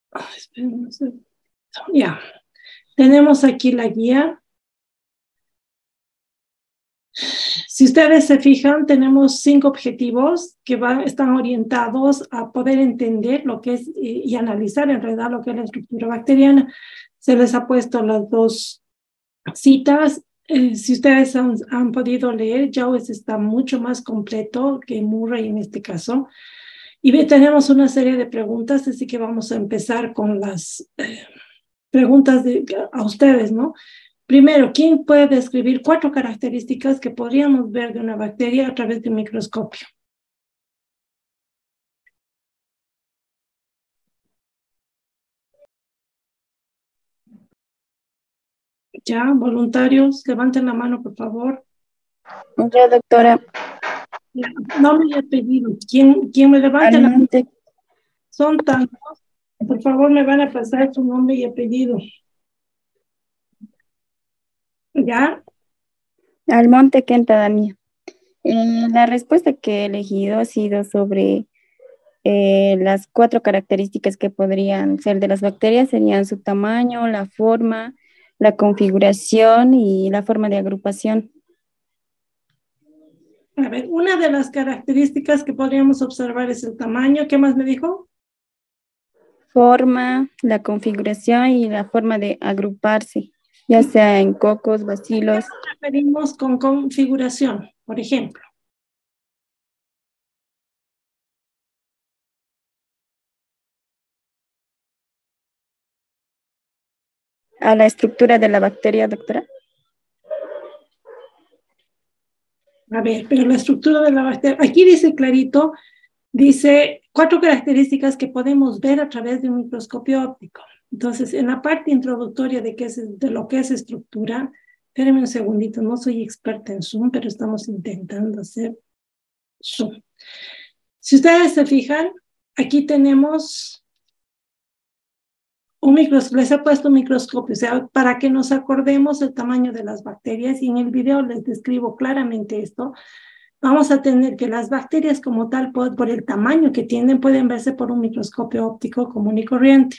Esperen, no sé. Ya, tenemos aquí la guía. Si ustedes se fijan, tenemos 5 objetivos que están orientados a poder entender lo que es y analizar en realidad lo que es la estructura bacteriana. Se les ha puesto las 2 citas. Si ustedes han podido leer, Jaues está mucho más completo que Murray en este caso. Y tenemos una serie de preguntas, así que vamos a empezar con las preguntas a ustedes, ¿no? Primero, ¿quién puede describir 4 características que podríamos ver de una bacteria a través de un microscopio? Ya, voluntarios, levanten la mano, por favor. Yo, doctora. Nombre y apellido. ¿Quién me levante la mano? Son tantos. Por favor, me van a pasar su nombre y apellido. ¿Ya? Almonte Kenta Dania. La respuesta que he elegido ha sido sobre las 4 características que podrían ser de las bacterias. Serían su tamaño, la forma, la configuración y la forma de agrupación. A ver, una de las características que podríamos observar es el tamaño. ¿Qué más me dijo? Forma, la configuración y la forma de agruparse, ya sea en cocos, bacilos. ¿A qué nos referimos con configuración, por ejemplo? A la estructura de la bacteria, doctora. A ver, pero la estructura de la bacteria, aquí dice clarito, dice 4 características que podemos ver a través de un microscopio óptico. Entonces, en la parte introductoria de lo que es estructura, espérenme un segundito, no soy experta en Zoom, pero estamos intentando hacer Zoom. Si ustedes se fijan, aquí tenemos un microscopio, les he puesto un microscopio, o sea, para que nos acordemos el tamaño de las bacterias, y en el video les describo claramente esto. Vamos a tener que las bacterias como tal, por el tamaño que tienen, pueden verse por un microscopio óptico común y corriente.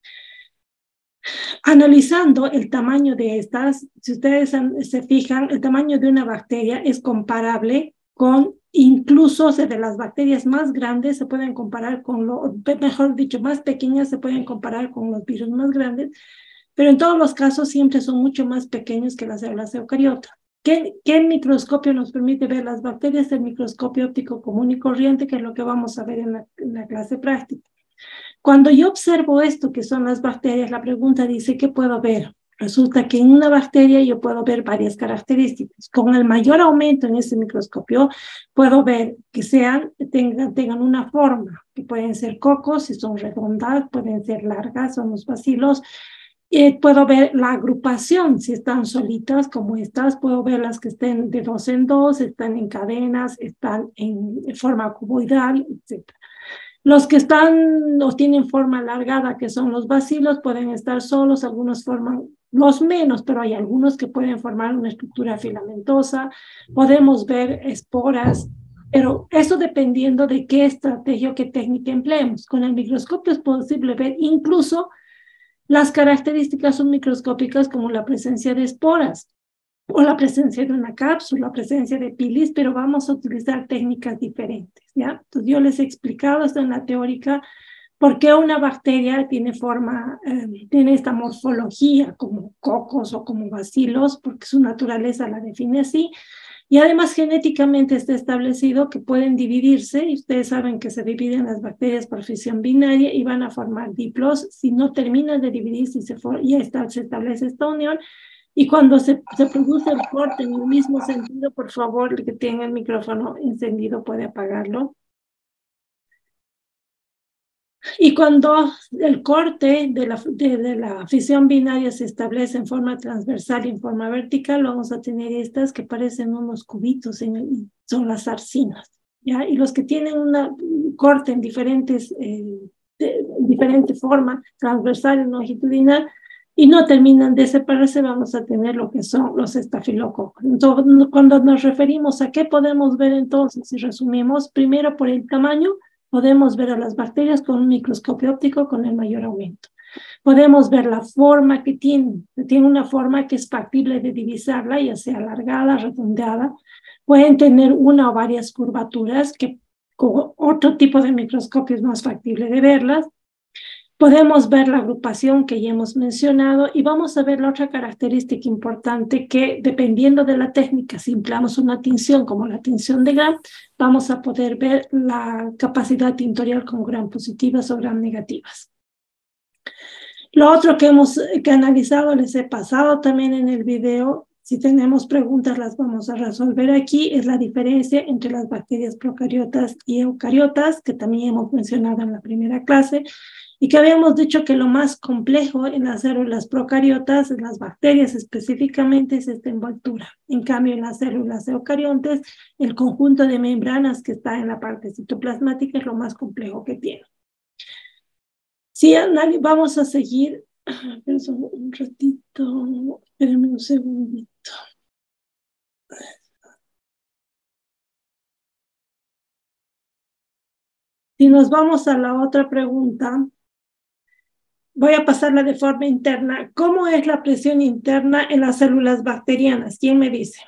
Analizando el tamaño de estas, si ustedes se fijan, el tamaño de una bacteria es comparable con, incluso de las bacterias más grandes se pueden comparar con, mejor dicho, más pequeñas se pueden comparar con los virus más grandes, pero en todos los casos siempre son mucho más pequeños que las células eucariotas. ¿Qué microscopio nos permite ver las bacterias? El microscopio óptico común y corriente, que es lo que vamos a ver en la clase práctica. Cuando yo observo esto, que son las bacterias, la pregunta dice, ¿qué puedo ver? Resulta que en una bacteria yo puedo ver varias características. Con el mayor aumento en ese microscopio, puedo ver que tengan una forma, que pueden ser cocos, si son redondas, pueden ser largas, son los bacilos. Puedo ver la agrupación, si están solitas como estas, puedo ver las que estén de 2 en 2, están en cadenas, están en forma cuboidal, etc. Los que están o tienen forma alargada, que son los bacilos, pueden estar solos, algunos forman los menos, pero hay algunos que pueden formar una estructura filamentosa. Podemos ver esporas, pero eso dependiendo de qué estrategia o qué técnica empleemos. Con el microscopio es posible ver incluso las características submicroscópicas como la presencia de esporas o la presencia de una cápsula, la presencia de pilis, pero vamos a utilizar técnicas diferentes, ¿ya? Entonces yo les he explicado esto en la teórica, por qué una bacteria tiene tiene esta morfología como cocos o como bacilos, porque su naturaleza la define así, y además genéticamente está establecido que pueden dividirse, y ustedes saben que se dividen las bacterias por fisión binaria y van a formar diplos. Si no terminan de dividirse y se establece esta unión, y cuando se produce el corte en el mismo sentido, por favor, el que tenga el micrófono encendido puede apagarlo. Y cuando el corte de la fisión binaria se establece en forma transversal y en forma vertical, vamos a tener estas que parecen unos cubitos, son las arcinas, ¿ya? Y los que tienen un corte en diferente forma, transversal y longitudinal, y no terminan de separarse, vamos a tener lo que son los estafilococos. Entonces, cuando nos referimos a qué podemos ver entonces, si resumimos, primero por el tamaño, Podemos ver a las bacterias con un microscopio óptico con el mayor aumento. Podemos ver la forma que tienen. Tiene una forma que es factible de divisarla, ya sea alargada, redondeada. Pueden tener una o varias curvaturas que con otro tipo de microscopio es más factible de verlas. Podemos ver la agrupación que ya hemos mencionado y vamos a ver la otra característica importante que dependiendo de la técnica, si empleamos una tinción como la tinción de Gram, vamos a poder ver la capacidad tintorial como Gram positivas o Gram negativas. Lo otro que hemos analizado, les he pasado también en el video, si tenemos preguntas las vamos a resolver aquí, es la diferencia entre las bacterias procariotas y eucariotas, que también hemos mencionado en la primera clase, y que habíamos dicho que lo más complejo en las células procariotas, en las bacterias específicamente, es esta envoltura. En cambio, en las células eucariontes, el conjunto de membranas que está en la parte citoplasmática es lo más complejo que tiene. Sí, vamos a seguir. Un ratito, espérenme un segundito. Si nos vamos a la otra pregunta, voy a pasarla de forma interna. ¿Cómo es la presión interna en las células bacterianas? ¿Quién me dice?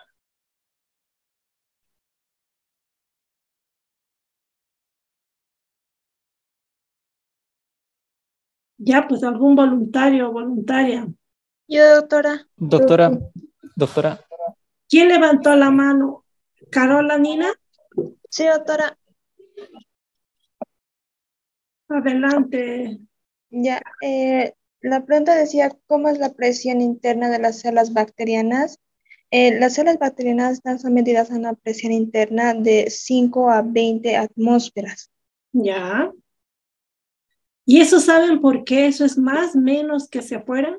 Ya, pues algún voluntario o voluntaria. Yo, doctora. Doctora. ¿Quién levantó la mano? ¿Carola, Nina? Sí, doctora. Adelante. Ya, la pregunta decía, ¿cómo es la presión interna de las células bacterianas? Las células bacterianas están sometidas a una presión interna de 5 a 20 atmósferas. Ya. ¿Y eso saben por qué? ¿Eso es más, menos que hacia afuera?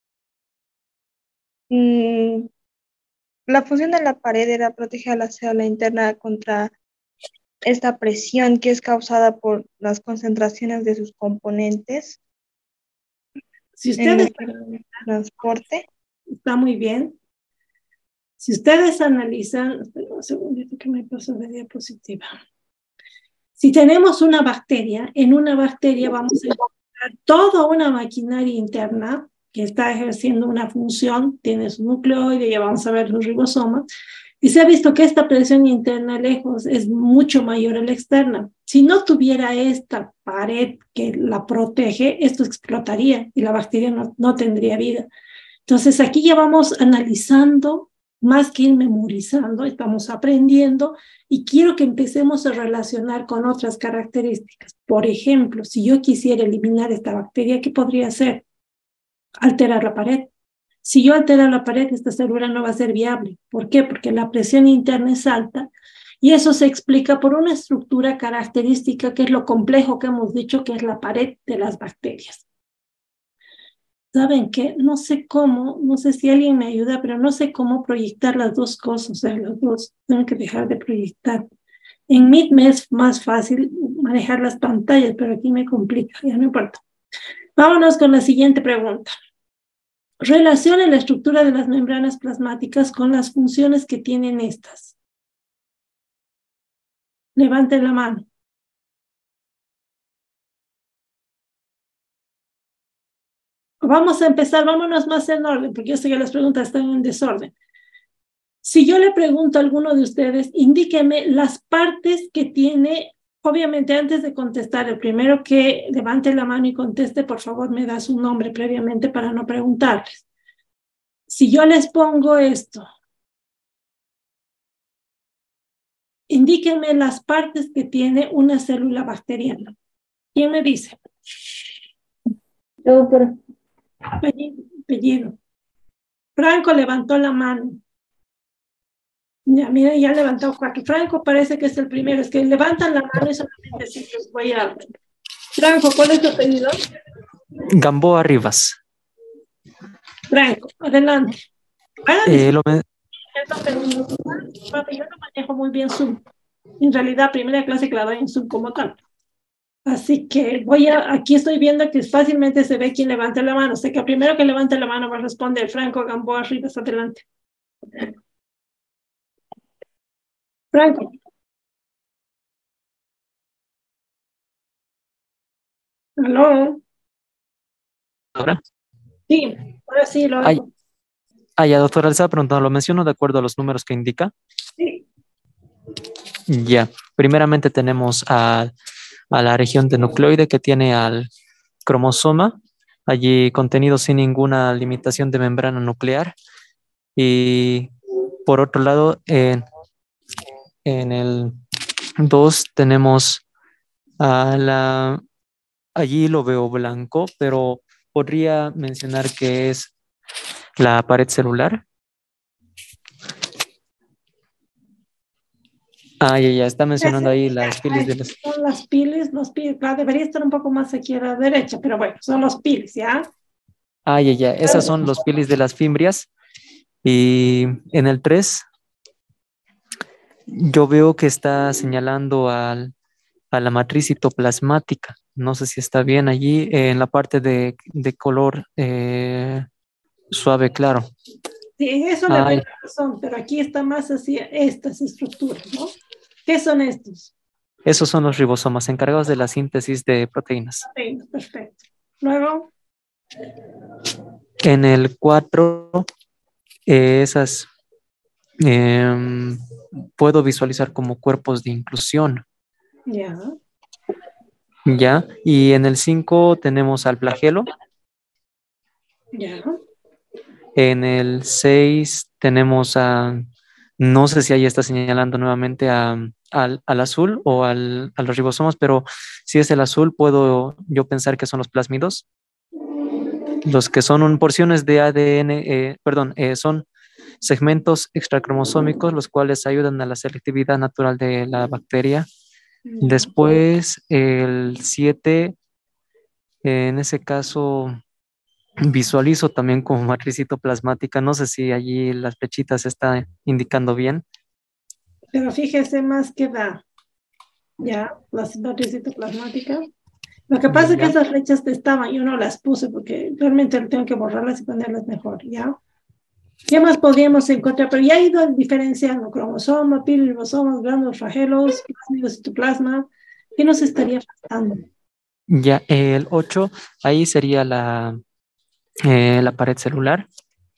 La función de la pared era proteger a la célula interna contra esta presión que es causada por las concentraciones de sus componentes Si en ustedes el transporte. está muy bien. Si ustedes analizan, espera un segundito que me pasó de diapositiva. Si tenemos una bacteria, en una bacteria vamos a encontrar toda una maquinaria interna que está ejerciendo una función, tiene su nucleoide, ya vamos a ver los ribosomas, y se ha visto que esta presión interna lejos es mucho mayor a la externa. Si no tuviera esta pared que la protege, esto explotaría y la bacteria no tendría vida. Entonces aquí ya vamos analizando, más que ir memorizando, estamos aprendiendo y quiero que empecemos a relacionar con otras características. Por ejemplo, si yo quisiera eliminar esta bacteria, ¿qué podría hacer? Alterar la pared. Si yo altero la pared, esta célula no va a ser viable. ¿Por qué? Porque la presión interna es alta y eso se explica por una estructura característica que es lo complejo que hemos dicho, que es la pared de las bacterias. ¿Saben qué? No sé cómo, no sé si alguien me ayuda, pero no sé cómo proyectar las dos cosas, o sea, las dos, tengo que dejar de proyectar. En Meet me es más fácil manejar las pantallas, pero aquí me complica, ya no importa. Vámonos con la siguiente pregunta. Relaciona la estructura de las membranas plasmáticas con las funciones que tienen estas. Levanten la mano. Vamos a empezar, vámonos más en orden, porque yo sé que las preguntas están en desorden. Si yo le pregunto a alguno de ustedes, indíqueme las partes que tiene, obviamente antes de contestar, el primero que levante la mano y conteste, por favor me da su nombre previamente para no preguntarles. Si yo les pongo esto, indíquenme las partes que tiene una célula bacteriana. ¿Quién me dice? Doctora. Apellido. Franco levantó la mano. Ya, miren, ya levantó 4. Franco parece que es el primero. Es que levantan la mano y solamente si los voy a... Franco, ¿cuál es tu apellido? Gamboa Rivas. Franco, adelante. Lo Yo no manejo muy bien Zoom. En realidad, primera clase que la doy en Zoom como tal. Así que aquí estoy viendo que fácilmente se ve quién levanta la mano. Sé que el primero que levante la mano va a responder Franco Gamboa Rivas, adelante. Franco. ¿Aló? ¿Ahora? Sí, ahora sí lo Ay, hago. ya, doctora, le estaba preguntando, ¿lo menciono de acuerdo a los números que indica? Sí. Ya, primeramente tenemos a la región de nucleoide que tiene al cromosoma, allí contenido sin ninguna limitación de membrana nuclear. Y por otro lado, en el 2 tenemos a allí lo veo blanco, pero podría mencionar que es la pared celular. Ya está mencionando ahí las pilis de las... Son las piles, claro, debería estar un poco más aquí a la derecha, pero bueno, son los piles, ¿ya? Ya, esas son los pilis de las fimbrias. Y en el 3 yo veo que está señalando a la matriz citoplasmática. No sé si está bien allí en la parte de color suave, claro. Sí, en eso le doy Ay, la razón, pero aquí está más hacia estas estructuras, ¿no? ¿Qué son estos? esos son los ribosomas encargados de la síntesis de proteínas. Ok, perfecto. Luego, En el 4 esas em, puedo visualizar como cuerpos de inclusión, ya, ¿ya? Y en el 5 tenemos al flagelo. ya. En el 6 tenemos no sé si ahí está señalando nuevamente al azul o a los ribosomas, pero si es el azul, puedo yo pensar que son los plásmidos, los que son porciones de ADN, perdón, son segmentos extracromosómicos, los cuales ayudan a la selectividad natural de la bacteria. Después, el 7 en ese caso, visualizo también como matriz citoplasmática. No sé si allí las flechitas está indicando bien. Pero fíjese más que da, ya, la sinapsis citoplasmática. Lo que pasa es que Ya, esas flechas estaban, yo no las puse porque realmente tengo que borrarlas y ponerlas mejor, ¿ya? ¿Qué más podríamos encontrar? Pero ya he ido diferenciando cromosoma, ribosomas, gránulos, flagelos, plásmidos, citoplasma. ¿Qué nos estaría faltando? ya, el 8 ahí sería la pared celular.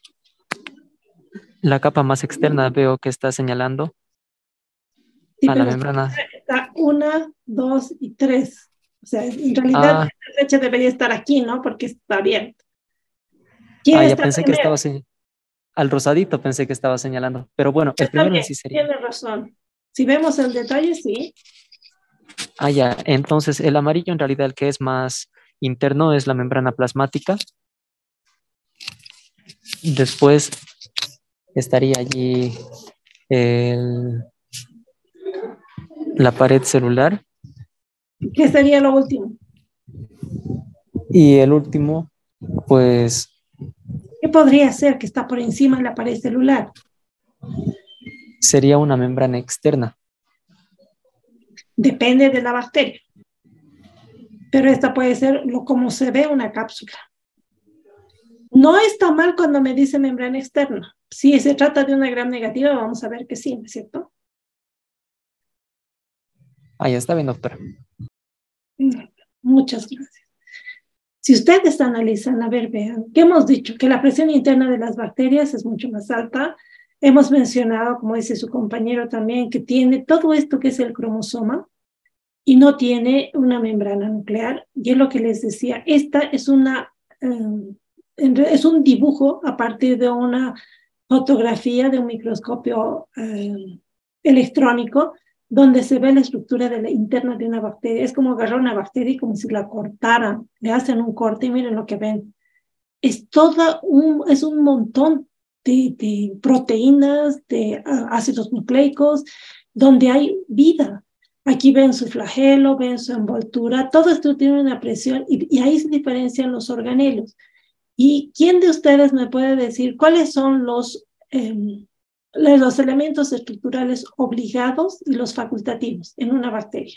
La capa más externa veo que está señalando Sí, a la pero membrana. está una, dos y tres. O sea, en realidad Ah, la flecha debería estar aquí, ¿no? Porque está abierta. ¿Quién ya está pensé que primero? estaba al rosadito pensé que estaba señalando. Pero bueno, el Está primero en bien, sí sería. tiene razón. Si vemos el detalle, sí. Ya. Entonces el amarillo en realidad el que es más interno es la membrana plasmática. Después estaría allí el- la pared celular. ¿Qué sería lo último? Y el último, pues ¿Qué podría ser que está por encima de la pared celular? sería una membrana externa. Depende de la bacteria. Pero esta puede ser como se ve una cápsula. No está mal cuando me dice membrana externa. Si se trata de una gram negativa, vamos a ver que sí, ¿no es cierto? Ya está bien, doctora. Muchas gracias. Si ustedes analizan, a ver, vean, ¿qué hemos dicho? Que la presión interna de las bacterias es mucho más alta. Hemos mencionado, como dice su compañero también, que tiene todo esto que es el cromosoma y no tiene una membrana nuclear. Y es lo que les decía, esta es es un dibujo a partir de una fotografía de un microscopio electrónico donde se ve la estructura de la interna de una bacteria. Es como agarrar una bacteria y como si la cortaran, le hacen un corte y miren lo que ven. Es un montón de proteínas, de ácidos nucleicos, donde hay vida. Aquí ven su flagelo, ven su envoltura, todo esto tiene una presión y ahí se diferencian los organelos. ¿Y quién de ustedes me puede decir cuáles son los elementos estructurales obligados y los facultativos en una bacteria?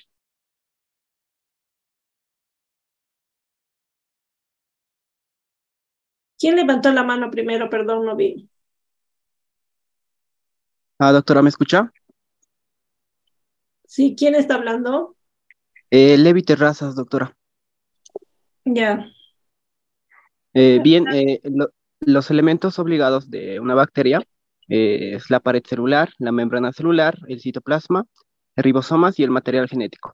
¿Quién levantó la mano primero? Perdón, no vi. Doctora, ¿me escucha? ¿Sí? ¿Quién está hablando? Levi Terrazas, doctora. Ya. Bien, los elementos obligados de una bacteria es la pared celular, la membrana celular, el citoplasma, el ribosomas y el material genético.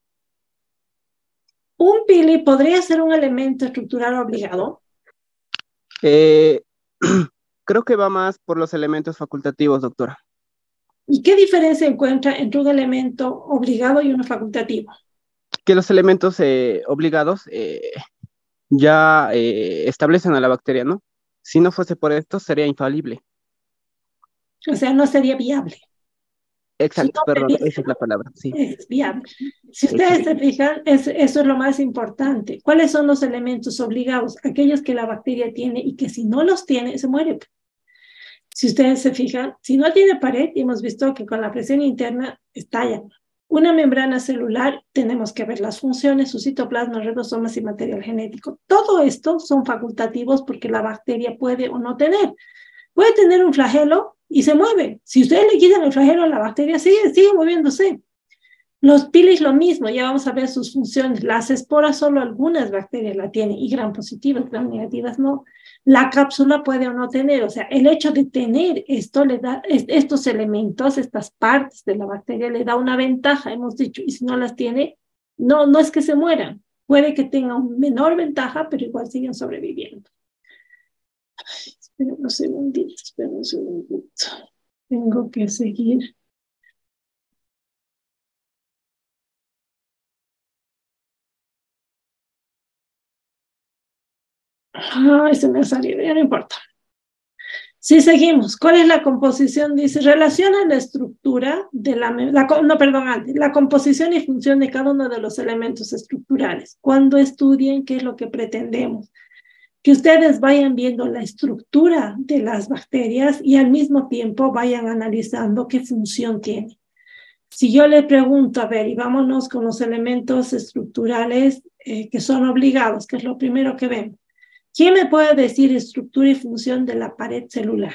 ¿Un pili podría ser un elemento estructural obligado? Eh, Creo que va más por los elementos facultativos, doctora. ¿Y qué diferencia encuentra entre un elemento obligado y uno facultativo? Que los elementos obligados ya establecen a la bacteria, ¿no? Si no fuese por esto, sería infalible. O sea, no sería viable. Su Exacto, nombre perdón, esa dice, es la palabra, sí. es viable. Si ustedes Exacto. se fijan, eso es lo más importante. ¿Cuáles son los elementos obligados? Aquellos que la bacteria tiene y que si no los tiene, se muere. Si ustedes se fijan, si no tiene pared, y hemos visto que con la presión interna estalla. Una membrana celular, tenemos que ver las funciones, su citoplasma, ribosomas y material genético. Todo esto son facultativos porque la bacteria puede o no tener. Puede tener un flagelo y se mueve. Si ustedes le quitan el flagelo a la bacteria, sigue moviéndose. Los pilis lo mismo, ya vamos a ver sus funciones. Las esporas solo algunas bacterias la tienen y gram positivas, gram negativas no. La cápsula puede o no tener, o sea, el hecho de tener esto le da, estos elementos, estas partes de la bacteria le da una ventaja, hemos dicho, y si no las tiene, no es que se mueran, puede que tengan una menor ventaja, pero igual siguen sobreviviendo. Espera un segundito. Tengo que seguir. Se me ha salido, ya no importa. Si seguimos, ¿cuál es la composición? Dice, relaciona la estructura de la composición y función de cada uno de los elementos estructurales. Cuando estudien qué es lo que pretendemos, que ustedes vayan viendo la estructura de las bacterias y al mismo tiempo vayan analizando qué función tiene. Si yo le pregunto, a ver, y vámonos con los elementos estructurales que son obligados, que es lo primero que vemos. ¿Quién me puede decir estructura y función de la pared celular?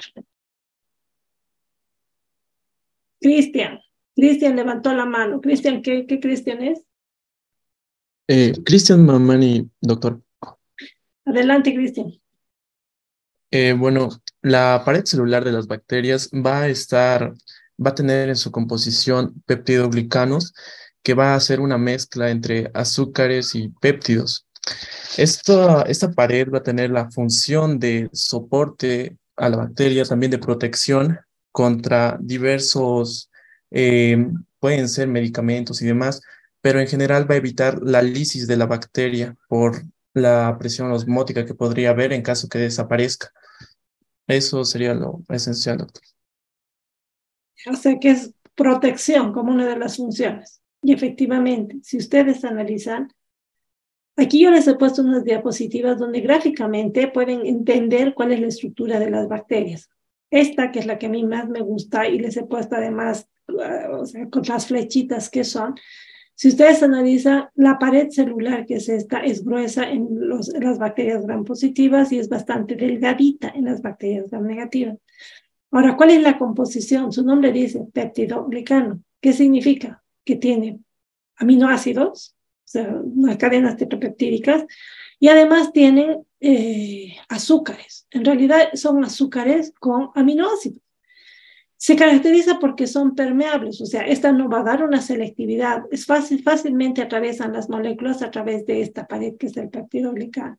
Cristian. Cristian levantó la mano. Cristian, ¿qué Cristian es? Cristian Mamani, doctor. Adelante, Cristian. Bueno, la pared celular de las bacterias va a tener en su composición peptidoglicanos que va a hacer una mezcla entre azúcares y péptidos. Esta pared va a tener la función de soporte a la bacteria, también de protección contra diversos, pueden ser medicamentos y demás, pero en general va a evitar la lisis de la bacteria por la presión osmótica que podría haber en caso que desaparezca. Eso sería lo esencial, doctor. O sea, que es protección como una de las funciones. Y efectivamente, si ustedes analizan, aquí yo les he puesto unas diapositivas donde gráficamente pueden entender cuál es la estructura de las bacterias. Esta, que es la que a mí más me gusta, y les he puesto además, o sea, con las flechitas que son. Si ustedes analizan, la pared celular, que es esta, es gruesa en las bacterias gram positivas y es bastante delgadita en las bacterias gram negativas. Ahora, ¿cuál es la composición? Su nombre dice peptidoglicano. ¿Qué significa? Que tiene aminoácidos, o sea, unas cadenas tetrapeptídicas, y además tienen azúcares. En realidad son azúcares con aminoácidos. Se caracteriza porque son permeables, o sea, esta no va a dar una selectividad. Es fácilmente atraviesan las moléculas a través de esta pared que es el peptidoglicano.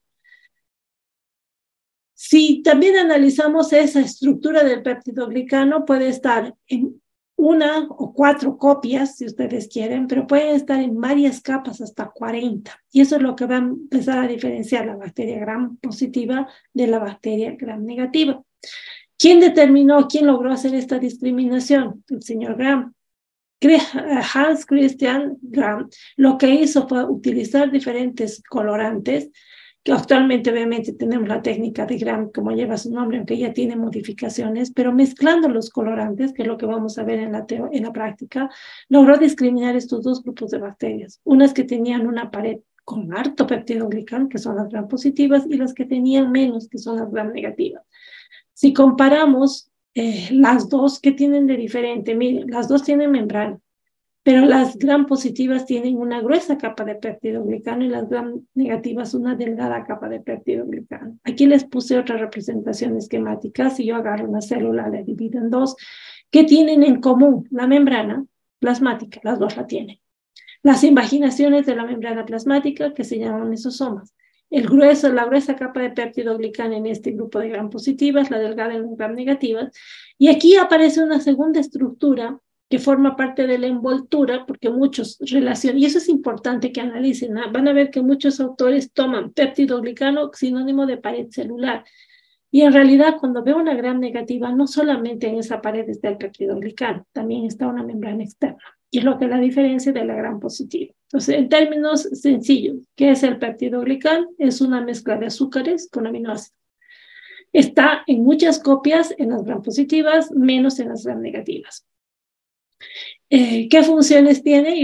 Si también analizamos esa estructura del peptidoglicano, puede estar en una o 4 copias, si ustedes quieren, pero pueden estar en varias capas, hasta 40. Y eso es lo que va a empezar a diferenciar la bacteria gram positiva de la bacteria gram negativa. ¿Quién logró hacer esta discriminación? El señor Gram. Hans Christian Gram lo que hizo fue utilizar diferentes colorantes, que actualmente obviamente tenemos la técnica de Gram, como lleva su nombre, aunque ya tiene modificaciones, pero mezclando los colorantes, que es lo que vamos a ver en la práctica, logró discriminar estos dos grupos de bacterias. Unas que tenían una pared con harto peptidoglicano, que son las gram positivas, y las que tenían menos, que son las gram negativas. Si comparamos las dos, ¿qué tienen de diferente? Miren, las dos tienen membrana. pero las gram positivas tienen una gruesa capa de peptidoglicano y las gram negativas una delgada capa de peptidoglicano. Aquí les puse otra representación esquemática. Si yo agarro una célula, la divido en dos. ¿Qué tienen en común? La membrana plasmática, las dos la tienen. Las invaginaciones de la membrana plasmática, que se llaman mesosomas. La gruesa capa de peptidoglicano en este grupo de gram positivas, la delgada en gram negativas. Y aquí aparece una segunda estructura que forma parte de la envoltura, porque muchos relacionan, y eso es importante que analicen, ¿no? Van a ver que muchos autores toman peptidoglicano sinónimo de pared celular, y en realidad cuando veo una gram negativa, no solamente en esa pared está el peptidoglicano, también está una membrana externa, y es lo que la diferencia de la gram positiva. Entonces, en términos sencillos, ¿qué es el peptidoglicano? Es una mezcla de azúcares con aminoácidos. Está en muchas copias en las gram positivas, menos en las gram negativas. ¿Qué funciones tiene?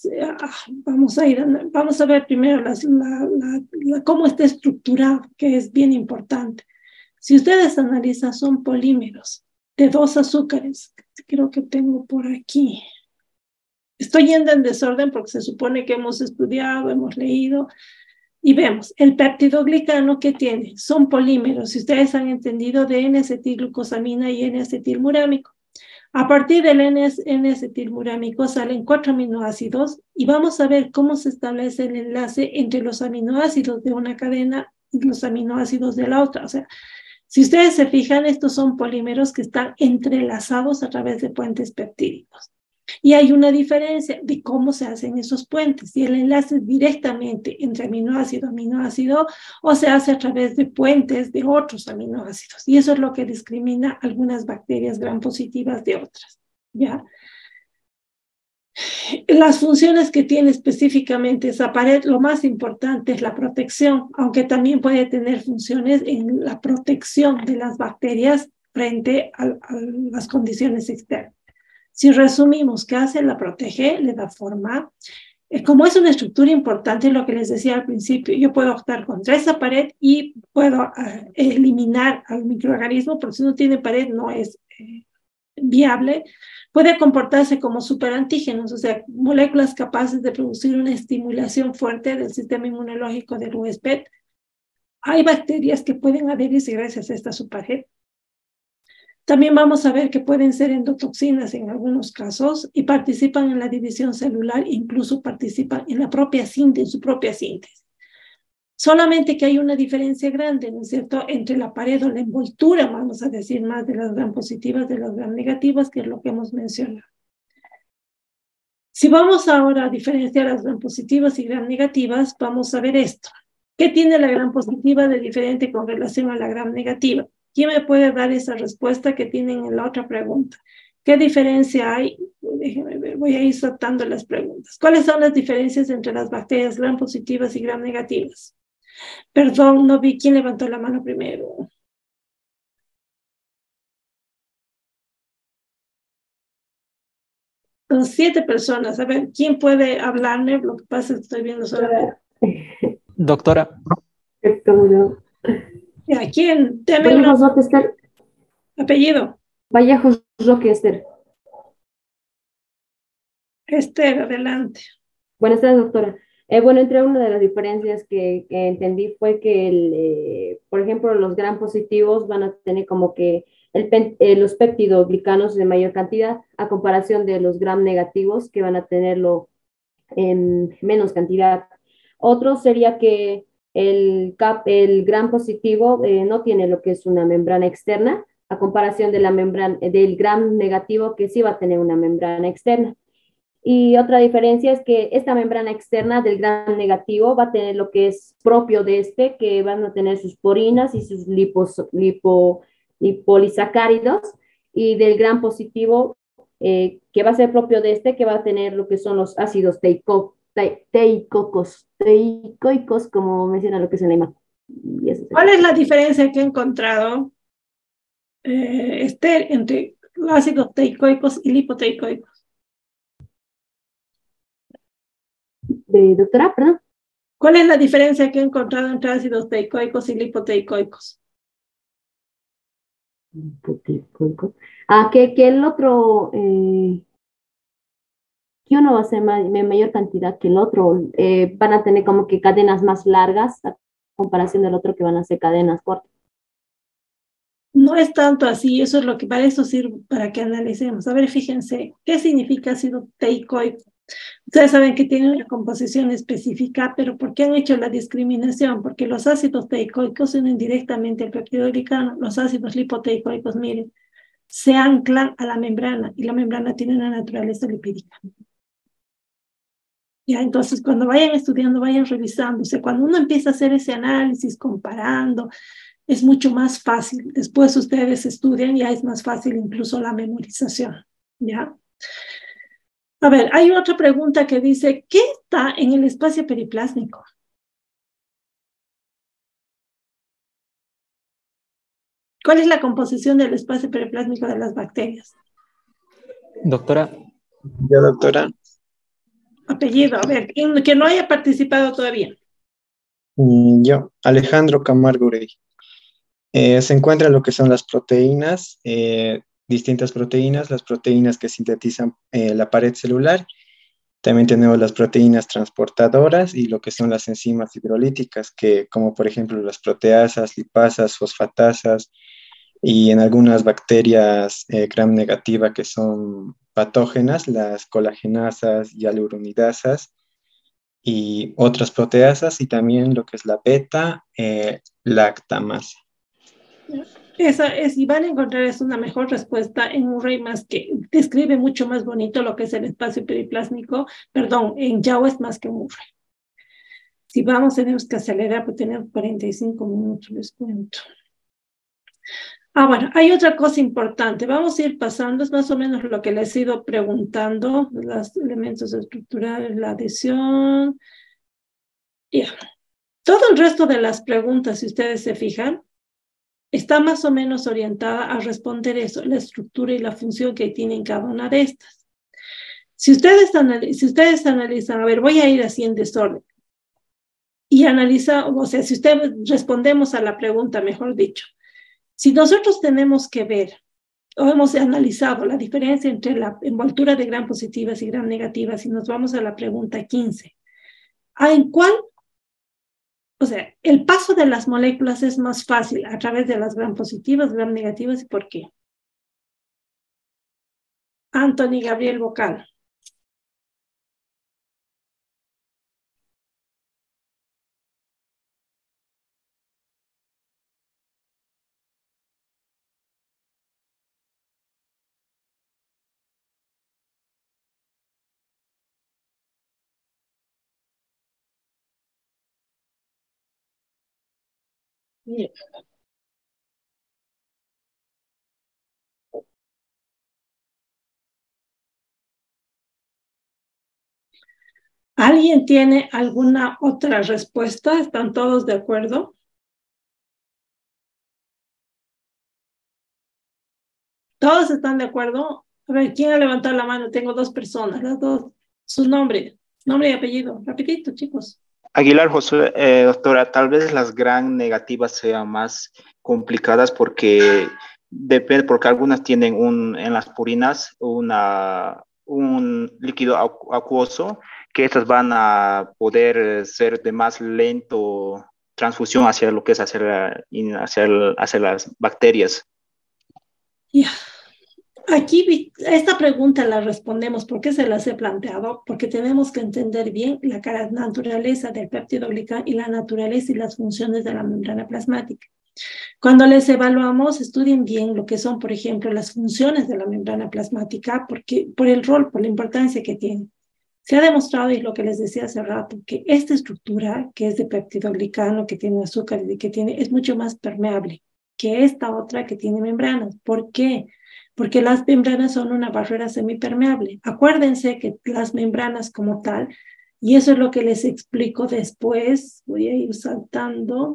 Vamos a ver primero cómo está estructurado, que es bien importante. Si ustedes analizan, son polímeros de dos azúcares. Creo que tengo por aquí. Estoy yendo en desorden porque se supone que hemos estudiado, hemos leído, y vemos el peptidoglicano que tiene. Son polímeros, si ustedes han entendido, de N-acetilglucosamina y N-acetilmurámico. A partir del N-acetilmurámico salen 4 aminoácidos y vamos a ver cómo se establece el enlace entre los aminoácidos de una cadena y los aminoácidos de la otra. O sea, si ustedes se fijan, estos son polímeros que están entrelazados a través de puentes peptídicos. Y hay una diferencia de cómo se hacen esos puentes, si el enlace es directamente entre aminoácido a aminoácido o se hace a través de puentes de otros aminoácidos. Y eso es lo que discrimina algunas bacterias gram positivas de otras, ¿ya? Las funciones que tiene específicamente esa pared, lo más importante es la protección, aunque también puede tener funciones en la protección de las bacterias frente a las condiciones externas. Si resumimos, ¿qué hace? La protege, le da forma. Como es una estructura importante, lo que les decía al principio, yo puedo optar contra esa pared y puedo eliminar al microorganismo, porque si no tiene pared no es viable. Puede comportarse como superantígenos, o sea, moléculas capaces de producir una estimulación fuerte del sistema inmunológico del huésped. Hay bacterias que pueden adherirse gracias a esta subpared. También vamos a ver que pueden ser endotoxinas en algunos casos y participan en la división celular, incluso participan en la propia síntesis, su propia síntesis. Solamente que hay una diferencia grande, ¿no es cierto?, entre la pared o la envoltura, vamos a decir más de las gram positivas, de las gram negativas, que es lo que hemos mencionado. Si vamos ahora a diferenciar las gram positivas y gram negativas, vamos a ver esto. ¿Qué tiene la gram positiva de diferente con relación a la gram negativa? ¿Quién me puede dar esa respuesta que tienen en la otra pregunta? ¿Qué diferencia hay? Déjenme ver, voy a ir saltando las preguntas. ¿Cuáles son las diferencias entre las bacterias gram positivas y gram negativas? Perdón, no vi quién levantó la mano primero. Son 7 personas. A ver, ¿quién puede hablarme? Lo que pasa es que estoy viendo solo. Doctora. ¿A quién? Deme Vallejos Roque Esther. apellido. Vallejos Roque Esther. Esther, adelante. Buenas tardes, doctora. Bueno, entre una de las diferencias que entendí fue que, por ejemplo, los gram positivos van a tener como que los peptidoglicanos de mayor cantidad a comparación de los gram negativos que van a tenerlo en menos cantidad. Otro sería que el gram positivo no tiene lo que es una membrana externa a comparación de la membrana del gram negativo que sí va a tener una membrana externa. Y otra diferencia es que esta membrana externa del gram negativo va a tener lo que es propio de este, que van a tener sus porinas y sus lipolisacáridos, y del gram positivo, que va a ser propio de este, que va a tener lo que son los ácidos teicoicos, como menciona lo que es en la imagen. ¿Cuál es la diferencia que he encontrado, Esther, entre ácidos teicoicos y lipoteicoicos? Doctora, perdón. ¿Cuál es la diferencia que he encontrado entre ácidos teicoicos y lipoteicoicos? Que el otro, que uno va a ser en mayor cantidad que el otro. Van a tener como que cadenas más largas a comparación del otro que van a ser cadenas cortas. No es tanto así, eso es lo que para eso sirve, para que analicemos. A ver, fíjense, ¿qué significa ácido teicoico? Ustedes saben que tiene una composición específica, pero ¿por qué han hecho la discriminación? Porque los ácidos teicoicos se unen directamente al peptidoglicano. Los ácidos lipoteicoicos, miren, se anclan a la membrana y la membrana tiene una naturaleza lipídica. Ya, entonces, cuando vayan estudiando, vayan revisándose. Cuando uno empieza a hacer ese análisis, comparando, es mucho más fácil. Después ustedes estudian, ya es más fácil incluso la memorización. ¿Ya? A ver, hay otra pregunta que dice, ¿qué está en el espacio periplásmico? ¿Cuál es la composición del espacio periplásmico de las bacterias? Doctora, Yo, doctora. Apellido, a ver, que no haya participado todavía. Yo, Alejandro Camargo Urey. Se encuentra lo que son las proteínas, distintas proteínas, las proteínas que sintetizan la pared celular. También tenemos las proteínas transportadoras y lo que son las enzimas hidrolíticas, que como por ejemplo las proteasas, lipasas, fosfatasas y en algunas bacterias gram negativa que son patógenas, las colagenasas y aluronidasas y otras proteasas y también lo que es la beta lactamasa. Esa es, y van a encontrar es una mejor respuesta en Murray más que describe mucho más bonito lo que es el espacio periplásmico, perdón, en Yao es más que Murray. Si vamos, tenemos que acelerar, porque tenemos 45 minutos, les cuento. Bueno, hay otra cosa importante. Vamos a ir pasando, es más o menos lo que les he ido preguntando, los elementos estructurales, la adhesión. Ya. Todo el resto de las preguntas, si ustedes se fijan, está más o menos orientada a responder eso, la estructura y la función que tienen cada una de estas. Si ustedes analizan, a ver, voy a ir así en desorden, y analiza, o sea, si ustedes respondemos a la pregunta, mejor dicho, si nosotros tenemos que ver, o hemos analizado la diferencia entre la envoltura de gram positivas y gram negativas, y nos vamos a la pregunta 15, ¿en cuál? O sea, el paso de las moléculas es más fácil a través de las gram positivas, gram negativas, ¿y por qué? Anthony Gabriel Bocal. Bien. ¿Alguien tiene alguna otra respuesta? ¿Están todos de acuerdo? ¿Todos están de acuerdo? A ver, ¿quién ha levantado la mano? Tengo dos personas, las dos. Su nombre y apellido. Rapidito, chicos. Aguilar Josué, doctora, tal vez las gran negativas sean más complicadas porque depende, porque algunas tienen en las purinas un líquido acuoso que estas van a poder ser de más lento transfusión hacia lo que es hacia las bacterias. Ya. Aquí esta pregunta la respondemos. ¿Por qué se las he planteado? Porque tenemos que entender bien la naturaleza del peptidoglicano y la naturaleza y las funciones de la membrana plasmática. Cuando les evaluamos, estudien bien lo que son, por ejemplo, las funciones de la membrana plasmática, porque, por el rol, por la importancia que tiene. Se ha demostrado, y lo que les decía hace rato, que esta estructura, que es de peptidoglicano, que tiene azúcar y que es mucho más permeable que esta otra que tiene membranas. ¿Por qué? Porque las membranas son una barrera semipermeable. Acuérdense que las membranas como tal, y eso es lo que les explico después, voy a ir saltando,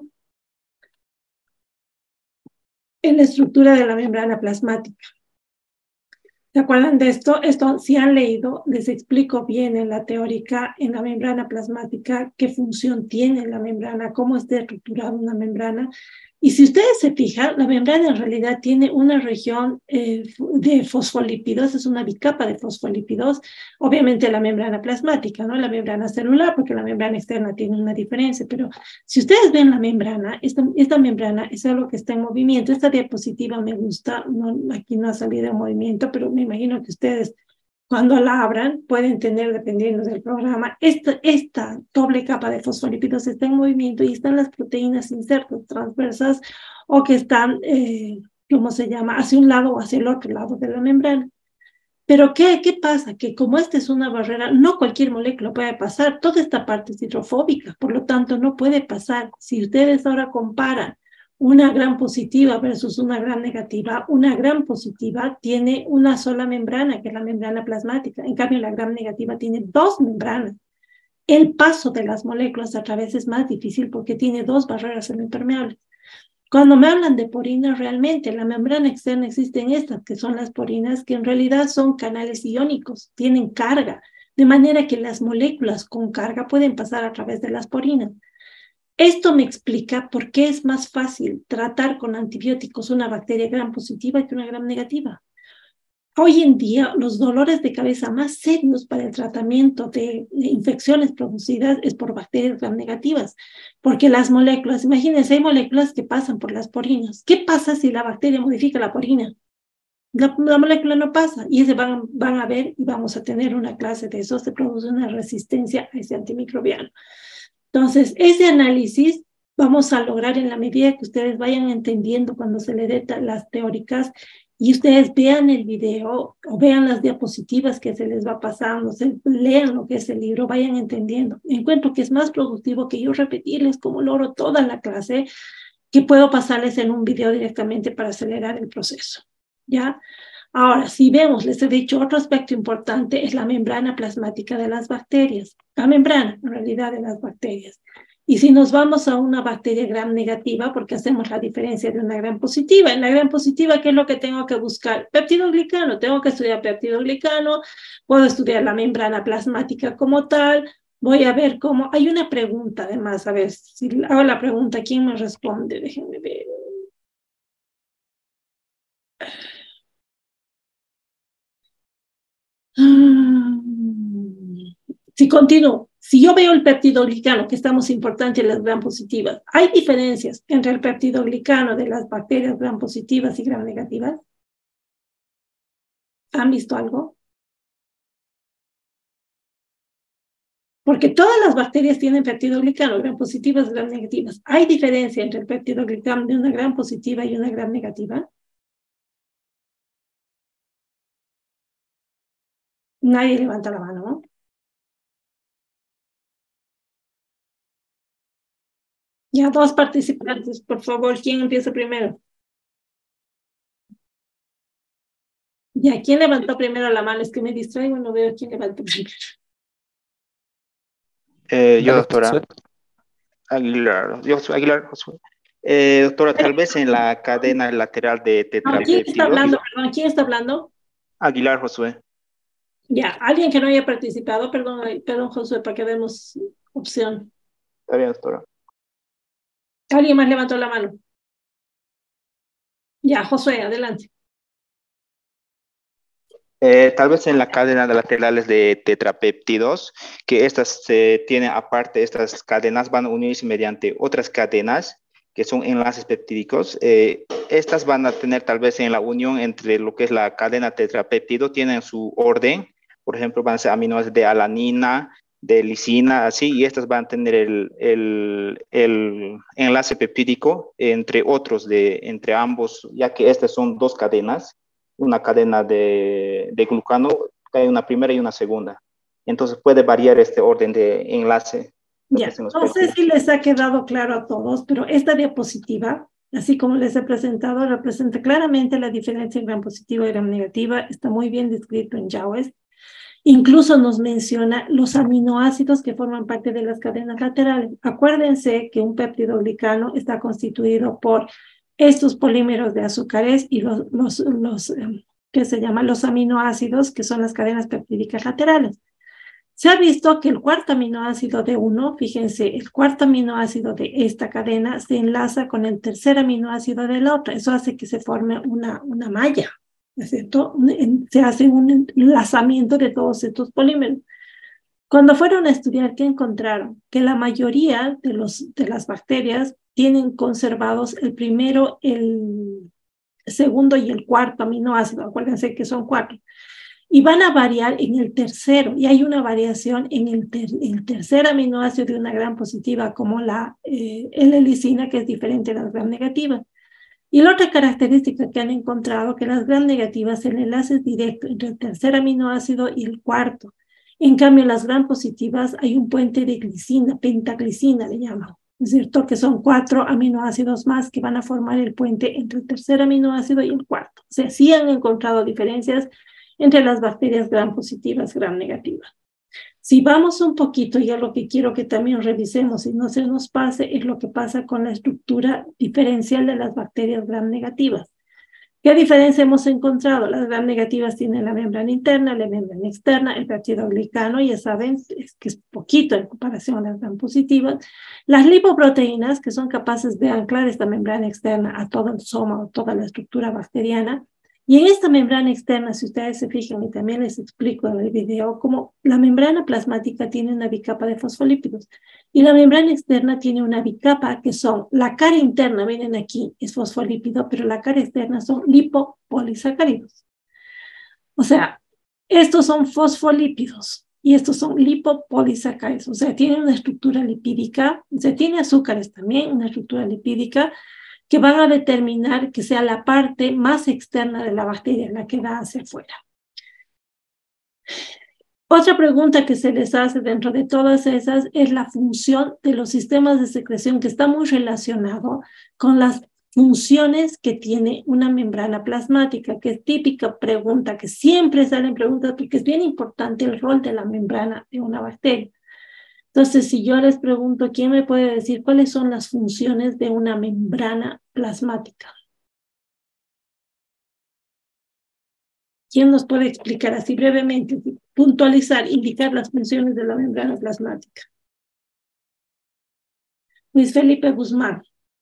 en la estructura de la membrana plasmática. ¿Se acuerdan de esto? Esto, si han leído, les explico bien en la teórica, en la membrana plasmática, qué función tiene la membrana, cómo está estructurada una membrana. Y si ustedes se fijan, la membrana en realidad tiene una región de fosfolípidos, es una bicapa de fosfolípidos, obviamente la membrana plasmática, ¿no? La membrana celular, porque la membrana externa tiene una diferencia, pero si ustedes ven la membrana, esta membrana es algo que está en movimiento. Esta diapositiva me gusta, no, aquí no ha salido en movimiento, pero me imagino que ustedes cuando la abran pueden tener, dependiendo del programa, esta doble capa de fosfolípidos está en movimiento y están las proteínas insertas transversas o que están, ¿cómo se llama?, hacia un lado o hacia el otro lado de la membrana. Pero ¿qué pasa? Que como esta es una barrera, no cualquier molécula puede pasar. Toda esta parte es hidrofóbica, por lo tanto no puede pasar. Si ustedes ahora comparan una gran positiva versus una gran negativa, una gran positiva tiene una sola membrana, que es la membrana plasmática. En cambio, la gran negativa tiene dos membranas. El paso de las moléculas a través es más difícil porque tiene dos barreras semipermeables. Cuando me hablan de porinas, realmente en la membrana externa existen estas, que son las porinas, que en realidad son canales iónicos, tienen carga, de manera que las moléculas con carga pueden pasar a través de las porinas. Esto me explica por qué es más fácil tratar con antibióticos una bacteria gram positiva que una gram negativa. Hoy en día, los dolores de cabeza más serios para el tratamiento de infecciones producidas es por bacterias gram negativas, porque las moléculas, imagínense, hay moléculas que pasan por las porinas. ¿Qué pasa si la bacteria modifica la porina? La molécula no pasa y ese van a ver y vamos a tener una clase de eso, se produce una resistencia a ese antimicrobiano. Entonces, ese análisis vamos a lograr en la medida que ustedes vayan entendiendo cuando se le dé las teóricas y ustedes vean el video o vean las diapositivas que se les va pasando, lean lo que es el libro, vayan entendiendo. Encuentro que es más productivo que yo repetirles como logro toda la clase, que puedo pasarles en un video directamente para acelerar el proceso, ¿ya? Ahora, si vemos, les he dicho, otro aspecto importante es la membrana plasmática de las bacterias. La membrana, en realidad, de las bacterias. Y si nos vamos a una bacteria gram negativa, porque hacemos la diferencia de una gram positiva, en la gram positiva, ¿qué es lo que tengo que buscar? Peptidoglicano. Tengo que estudiar peptidoglicano, puedo estudiar la membrana plasmática como tal, voy a ver cómo... Hay una pregunta, además, a ver, si hago la pregunta, ¿quién me responde? Déjenme ver. Si continúo, si yo veo el peptidoglicano, que estamos importantes en las gram positivas, ¿hay diferencias entre el peptidoglicano de las bacterias gram positivas y gram negativas? ¿Han visto algo? Porque todas las bacterias tienen peptidoglicano, gram positivas, gram negativas. ¿Hay diferencia entre el peptidoglicano de una gram positiva y una gram negativa? Nadie levanta la mano, ¿no? Ya, dos participantes, por favor. ¿Quién empieza primero? Ya, ¿quién levantó primero la mano? Es que me distraigo, no veo quién levantó primero. Yo, doctora. Aguilar. Yo soy Aguilar, Josué. Doctora, tal vez en la cadena lateral de tetrapéptidos. ¿Quién está hablando? Perdón, ¿quién está hablando? Aguilar, Josué. Ya, alguien que no haya participado, perdón, Josué, para que demos opción. Está bien, doctora. ¿Alguien más levantó la mano? Ya, Josué, adelante. Tal vez en la cadena de laterales de tetrapéptidos, que estas tienen aparte, estas cadenas van a unirse mediante otras cadenas que son enlaces peptídicos. Estas van a tener tal vez en la unión entre lo que es la cadena tetrapéptido, tienen su orden, por ejemplo, van a ser aminoácidos de alanina, de lisina, así, y estas van a tener el enlace peptídico entre otros, entre ambos, ya que estas son dos cadenas, una cadena de glucano, hay una primera y una segunda. Entonces puede variar este orden de enlace. Ya, no sé si les ha quedado claro a todos, pero esta diapositiva, así como les he presentado, representa claramente la diferencia en gram positiva y gram negativa. Está muy bien descrito en JAWS. Incluso nos menciona los aminoácidos que forman parte de las cadenas laterales. Acuérdense que un peptidoglicano está constituido por estos polímeros de azúcares y los que se llaman los aminoácidos, que son las cadenas peptídicas laterales. Se ha visto que el cuarto aminoácido de uno, fíjense, el cuarto aminoácido de esta cadena se enlaza con el tercer aminoácido de la otra. Eso hace que se forme una malla, ¿no es cierto? Se hace un enlazamiento de todos estos polímeros. Cuando fueron a estudiar, ¿qué encontraron? Que la mayoría de las bacterias tienen conservados el primero, el segundo y el cuarto aminoácido. Acuérdense que son 4. Y van a variar en el tercero. Y hay una variación en el tercer aminoácido de una gram positiva, como la L-lisina, que es diferente a las gram negativas. Y la otra característica que han encontrado, que las gram negativas, el enlace es directo entre el tercer aminoácido y el cuarto. En cambio, en las gram positivas hay un puente de glicina, pentaglicina le llaman, ¿es cierto? Que son 4 aminoácidos más que van a formar el puente entre el tercer aminoácido y el cuarto. O sea, sí han encontrado diferencias entre las bacterias gram positivas, gram negativas. Si vamos un poquito, ya lo que quiero que también revisemos y no se nos pase, es lo que pasa con la estructura diferencial de las bacterias gram negativas. ¿Qué diferencia hemos encontrado? Las gram negativas tienen la membrana interna, la membrana externa, el peptidoglicano, ya saben, que es poquito en comparación a las gram positivas. Las lipoproteínas, que son capaces de anclar esta membrana externa a todo el soma o toda la estructura bacteriana. Y en esta membrana externa, si ustedes se fijan, y también les explico en el video, como la membrana plasmática tiene una bicapa de fosfolípidos y la membrana externa tiene una bicapa que son, la cara interna, miren aquí, es fosfolípido, pero la cara externa son lipopolisacáridos. O sea, estos son fosfolípidos y estos son lipopolisacáridos. O sea, tienen una estructura lipídica, o sea, tiene azúcares también, una estructura lipídica, que van a determinar que sea la parte más externa de la bacteria, la que va hacia afuera. Otra pregunta que se les hace dentro de todas esas es la función de los sistemas de secreción, que está muy relacionado con las funciones que tiene una membrana plasmática, que es típica pregunta, que siempre salen preguntas, porque es bien importante el rol de la membrana de una bacteria. Entonces, si yo les pregunto, ¿quién me puede decir cuáles son las funciones de una membrana plasmática? ¿Quién nos puede explicar así brevemente, puntualizar, indicar las funciones de la membrana plasmática? Luis Felipe Guzmán.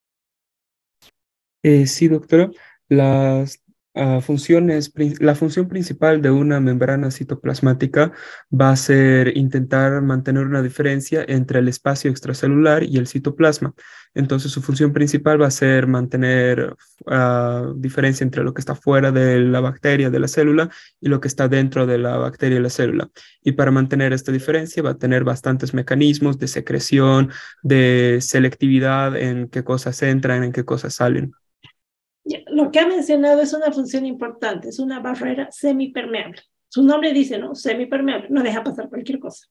Sí, doctora. La función principal de una membrana citoplasmática va a ser intentar mantener una diferencia entre el espacio extracelular y el citoplasma. Entonces, su función principal va a ser mantener diferencia entre lo que está fuera de la bacteria, de la célula, y lo que está dentro de la bacteria y la célula. Y para mantener esta diferencia va a tener bastantes mecanismos de secreción, de selectividad en qué cosas entran, en qué cosas salen. Lo que ha mencionado es una función importante, es una barrera semipermeable. Su nombre dice, ¿no? Semipermeable, no deja pasar cualquier cosa.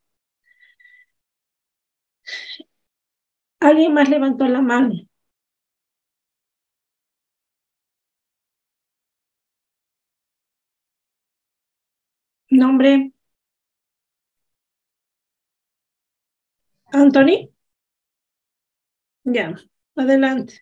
¿Alguien más levantó la mano? ¿Nombre? ¿Anthony? Ya, adelante.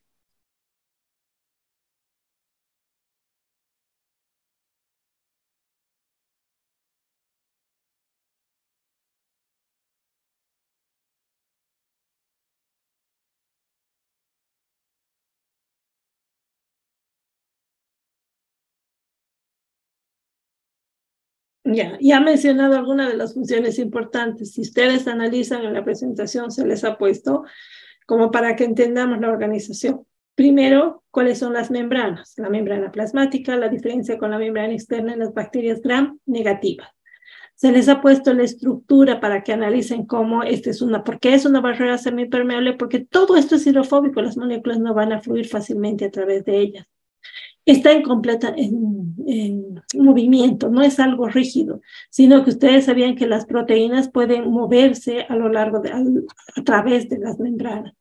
Ya ha mencionado algunas de las funciones importantes. Si ustedes analizan en la presentación, se les ha puesto como para que entendamos la organización. Primero, ¿cuáles son las membranas? La membrana plasmática, la diferencia con la membrana externa en las bacterias gram negativas. Se les ha puesto la estructura para que analicen cómo ¿por qué es una barrera semipermeable? Porque todo esto es hidrofóbico, las moléculas no van a fluir fácilmente a través de ellas. Está en movimiento, no es algo rígido, sino que ustedes sabían que las proteínas pueden moverse a lo largo a través de las membranas.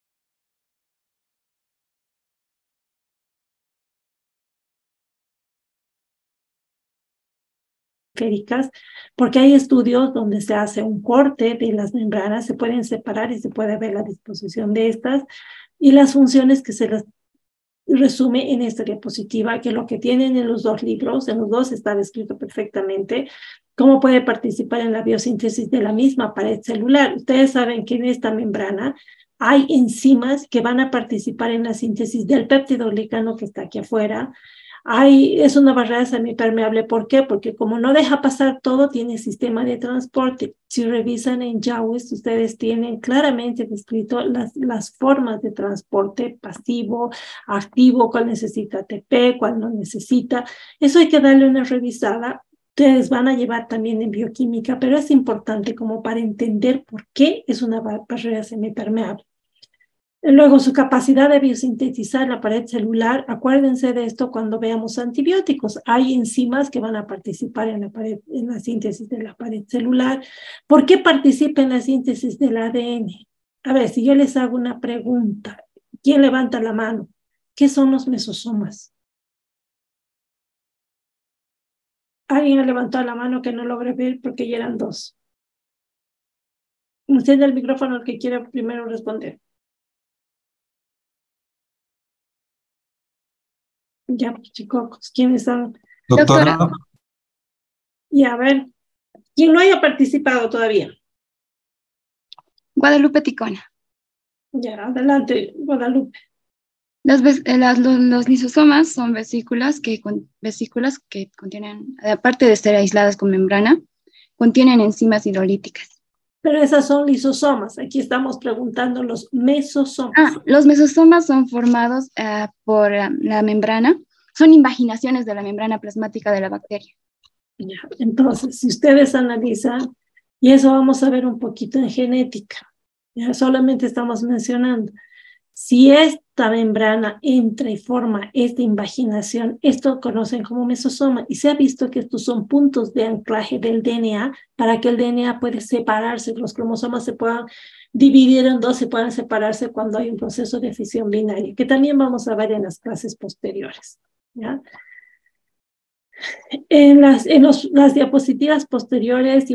Porque hay estudios donde se hace un corte de las membranas, se pueden separar y se puede ver la disposición de estas y las funciones que se les resume en esta diapositiva, que lo que tienen en los dos libros, en los dos está descrito perfectamente, cómo puede participar en la biosíntesis de la misma pared celular. Ustedes saben que en esta membrana hay enzimas que van a participar en la síntesis del péptidoglicano que está aquí afuera. Es una barrera semipermeable. ¿Por qué? Porque como no deja pasar todo, tiene sistema de transporte. Si revisan en JAWS, ustedes tienen claramente descrito las formas de transporte pasivo, activo, cuál necesita ATP, cuál no necesita. Eso hay que darle una revisada. Ustedes van a llevar también en bioquímica, pero es importante como para entender por qué es una barrera semipermeable. Luego, su capacidad de biosintetizar la pared celular, acuérdense de esto cuando veamos antibióticos. Hay enzimas que van a participar en la síntesis de la pared celular. ¿Por qué participa en la síntesis del ADN? A ver, si yo les hago una pregunta, ¿quién levanta la mano? ¿Qué son los mesosomas? Alguien ha levantado la mano que no logré ver porque ya eran dos. Enciende el micrófono el que quiera primero responder. Ya, pues, chicos, ¿quiénes son? Doctora, Y a ver, ¿quién no haya participado todavía? Guadalupe Ticona. Ya, adelante, Guadalupe. Los lisosomas son vesículas que contienen, aparte de ser aisladas con membrana, contienen enzimas hidrolíticas. Pero esas son lisosomas. Aquí estamos preguntando los mesosomas. Los mesosomas son formados por la membrana, son invaginaciones de la membrana plasmática de la bacteria. Ya, entonces, si ustedes analizan, y eso vamos a ver un poquito en genética, ya solamente estamos mencionando, si esta membrana entra y forma esta invaginación, esto conocen como mesosoma, y se ha visto que estos son puntos de anclaje del DNA para que el DNA pueda separarse, los cromosomas se puedan dividir en dos, se puedan separarse cuando hay un proceso de fisión binaria, que también vamos a ver en las clases posteriores, ¿ya? En las diapositivas posteriores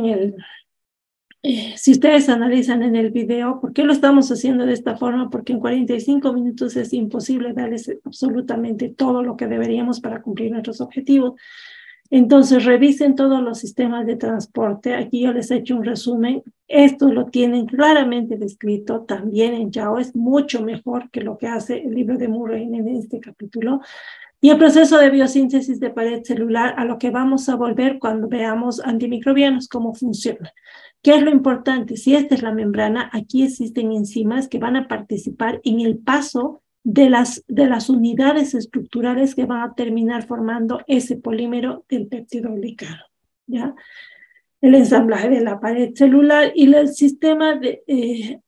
si ustedes analizan en el video, ¿por qué lo estamos haciendo de esta forma? Porque en 45 minutos es imposible darles absolutamente todo lo que deberíamos para cumplir nuestros objetivos. Entonces, revisen todos los sistemas de transporte. Aquí yo les he hecho un resumen. Esto lo tienen claramente descrito también en JAWS. Es mucho mejor que lo que hace el libro de Murray en este capítulo. Y el proceso de biosíntesis de pared celular, a lo que vamos a volver cuando veamos antimicrobianos, cómo funciona. ¿Qué es lo importante? Si esta es la membrana, aquí existen enzimas que van a participar en el paso de las unidades estructurales que van a terminar formando ese polímero del peptidoglicano, ¿ya? El ensamblaje de la pared celular y el sistema de...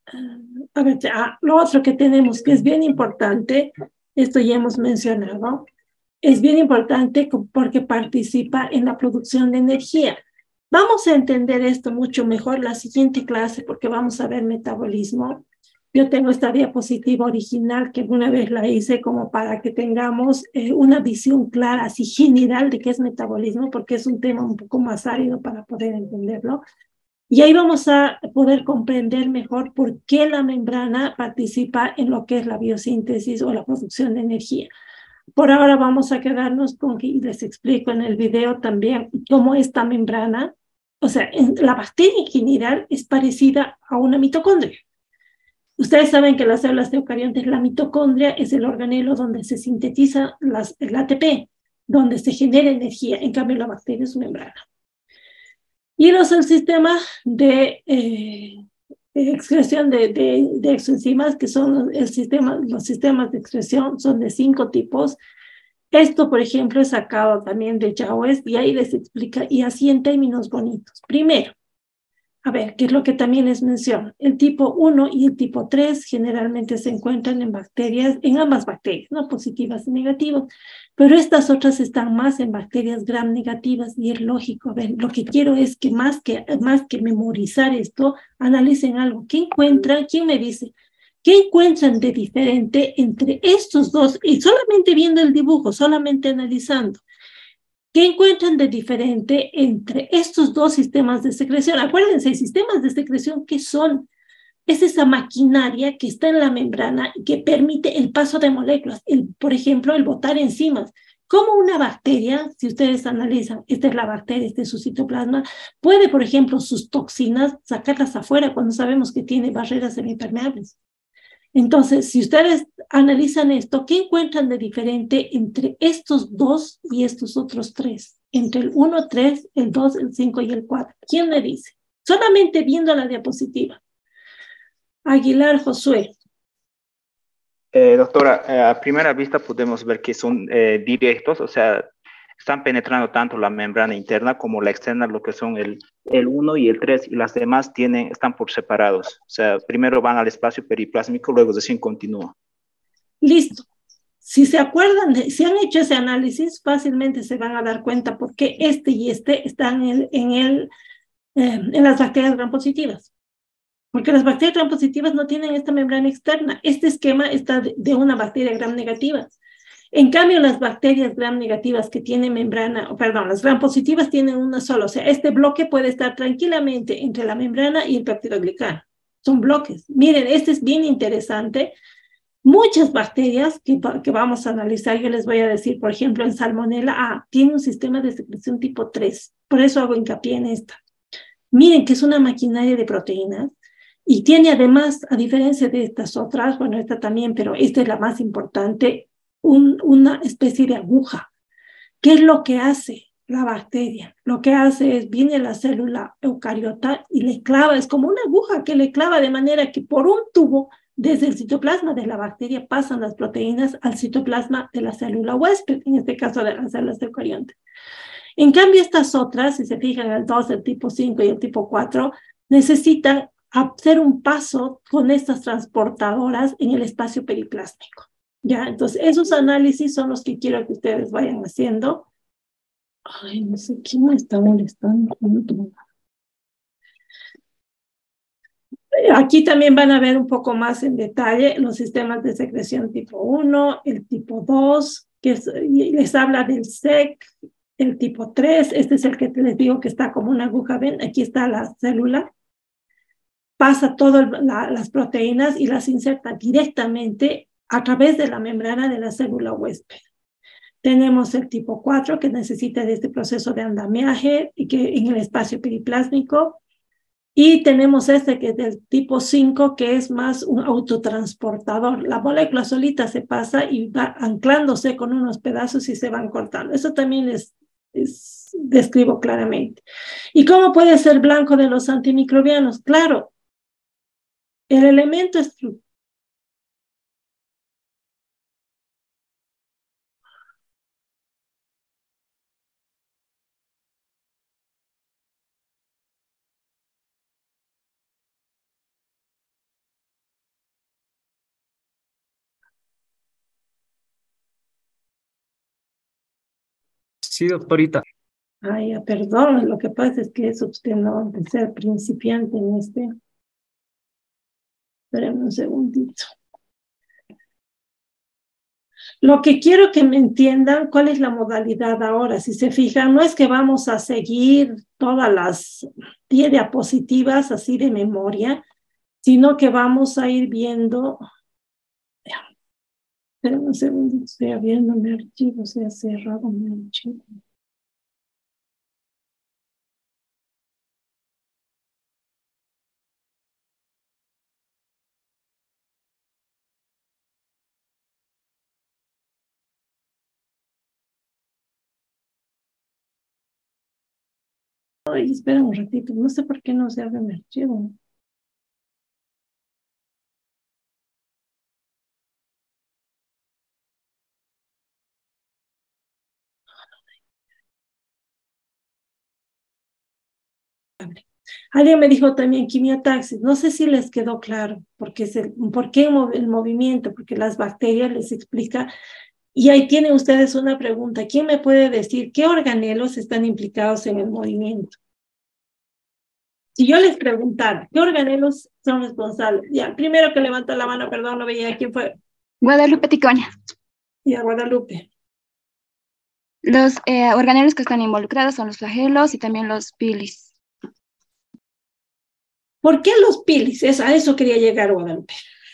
lo otro que tenemos que es bien importante, esto ya hemos mencionado, es bien importante porque participa en la producción de energía. Vamos a entender esto mucho mejor la siguiente clase porque vamos a ver metabolismo. Yo tengo esta diapositiva original que una vez la hice como para que tengamos una visión clara, así general de qué es metabolismo, porque es un tema un poco más árido para poder entenderlo. Y ahí vamos a poder comprender mejor por qué la membrana participa en lo que es la biosíntesis o la producción de energía. Por ahora vamos a quedarnos con que les explico en el video también cómo esta membrana, o sea, la bacteria en general es parecida a una mitocondria. Ustedes saben que las células eucariontes, la mitocondria es el organelo donde se sintetiza el ATP, donde se genera energía. En cambio, la bacteria es membrana. Y el sistema de excreción de exoenzimas, que son los sistemas de excreción, son de 5 tipos. Esto, por ejemplo, es sacado también de JAWS y ahí les explica, y así en términos bonitos. Primero, a ver, ¿qué es lo que también les menciono? El tipo 1 y el tipo 3 generalmente se encuentran en ambas bacterias, ¿no? Positivas y negativas, pero estas otras están más en bacterias gram negativas y es lógico. A ver, lo que quiero es que más que memorizar esto, analicen algo. ¿Qué encuentran? ¿Quién me dice? ¿Qué encuentran de diferente entre estos dos? Y solamente viendo el dibujo, solamente analizando. ¿Qué encuentran de diferente entre estos dos sistemas de secreción? Acuérdense, sistemas de secreción, ¿qué son? es esa maquinaria que está en la membrana y que permite el paso de moléculas, por ejemplo, el botar enzimas. Como una bacteria, si ustedes analizan, esta es la bacteria, este es su citoplasma, puede, por ejemplo, sus toxinas sacarlas afuera cuando sabemos que tiene barreras semipermeables. Entonces, si ustedes analizan esto, ¿qué encuentran de diferente entre estos dos y estos otros tres? Entre el 1, 3, el 2, el 5 y el 4. ¿Quién me dice? Solamente viendo la diapositiva. Aguilar Josué. Doctora, a primera vista podemos ver que son directos, o sea, están penetrando tanto la membrana interna como la externa, lo que son el 1 y el 3, y las demás están por separados. O sea, primero van al espacio periplásmico, luego recién continúa. Listo. Si se acuerdan, si han hecho ese análisis, fácilmente se van a dar cuenta por qué este y este están en las bacterias gram positivas. Porque las bacterias gram positivas no tienen esta membrana externa. Este esquema está de una bacteria gram negativa. En cambio, las bacterias gram negativas que tienen membrana, las gram positivas tienen una sola. O sea, este bloque puede estar tranquilamente entre la membrana y el peptidoglicano. Son bloques. Miren, este es bien interesante. Muchas bacterias que vamos a analizar, yo les voy a decir, por ejemplo, en Salmonella A, tiene un sistema de secreción tipo 3. Por eso hago hincapié en esta. Miren que es una maquinaria de proteínas. Y tiene además, a diferencia de estas otras, bueno, esta también, pero esta es la más importante, una especie de aguja. ¿Qué es lo que hace la bacteria? Lo que hace es, viene la célula eucariota y le clava, es como una aguja que le clava de manera que por un tubo, desde el citoplasma de la bacteria, pasan las proteínas al citoplasma de la célula huésped, en este caso de las células eucariontes. En cambio, estas otras, si se fijan, el 2, el tipo 5 y el tipo 4, necesitan hacer un paso con estas transportadoras en el espacio periplásmico. ¿Ya? Entonces, esos análisis son los que quiero que ustedes vayan haciendo. Ay, no sé quién me está molestando. Aquí también van a ver un poco más en detalle los sistemas de secreción tipo 1, el tipo 2, que les habla del SEC, el tipo 3, este es el que les digo que está como una aguja, ven, aquí está la célula, pasa todas las proteínas y las inserta directamente a través de la membrana de la célula huésped. Tenemos el tipo 4 que necesita de este proceso de andamiaje y que en el espacio periplásmico. Y tenemos este que es del tipo 5 que es más un autotransportador. La molécula solita se pasa y va anclándose con unos pedazos y se van cortando. Eso también describo claramente. ¿Y cómo puede ser blanco de los antimicrobianos? Claro, el elemento estructural. Sí, doctorita. Ay, perdón, lo que pasa es que es usted no de ser principiante en este. Espérenme un segundito. Lo que quiero que me entiendan, ¿cuál es la modalidad ahora? Si se fijan, no es que vamos a seguir todas las 10 diapositivas así de memoria, sino que vamos a ir viendo. Espérenme un segundito, estoy abriendo mi archivo, se ha cerrado mi archivo. Ay, espera un ratito, no sé por qué no se abre mi archivo. Alguien me dijo también quimiotaxis, no sé si les quedó claro, porque ¿por qué el movimiento? Porque las bacterias les explica, y ahí tienen ustedes una pregunta, ¿quién me puede decir qué organelos están implicados en el movimiento? Si yo les preguntara, ¿qué organelos son responsables? Ya, el primero que levantó la mano, perdón, no veía quién fue. Guadalupe Ticonia. Ya, Guadalupe. Los organelos que están involucrados son los flagelos y también los pilis. ¿Por qué los pilis? A eso quería llegar, Guadalupe.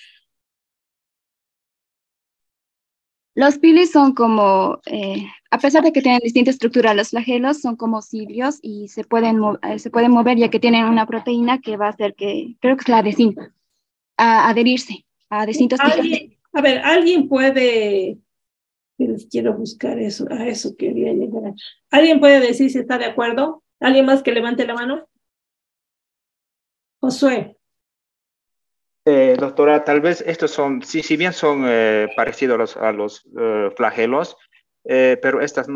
Los pilis son como, a pesar de que tienen distinta estructura, los flagelos son como cilios y se pueden mover ya que tienen una proteína que va a hacer que, creo que es la adhesina, a adherirse a distintos tipos de... A ver, alguien puede, quiero buscar eso, a eso quería llegar. ¿Alguien puede decir si está de acuerdo? ¿Alguien más que levante la mano? Josué. Doctora, tal vez estos son, si bien son parecidos a los flagelos, pero estas